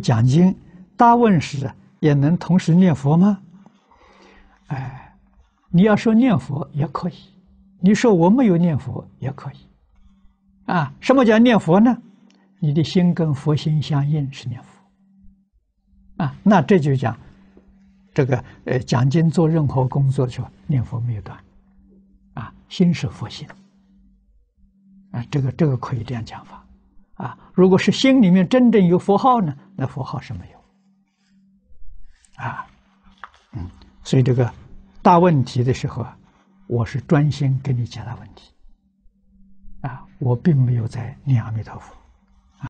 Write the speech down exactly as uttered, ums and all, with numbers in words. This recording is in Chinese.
讲经、答问时也能同时念佛吗？哎，你要说念佛也可以，你说我没有念佛也可以。啊，什么叫念佛呢？你的心跟佛心相应是念佛。啊，那这就讲这个呃讲经做任何工作去念佛没有断。啊，心是佛心。啊，这个这个可以这样讲法。啊，如果是心里面真正有佛号呢，那佛号是没有。啊，嗯，所以这个大问题的时候啊，我是专心给你解答问题。啊，我并没有在念阿弥陀佛。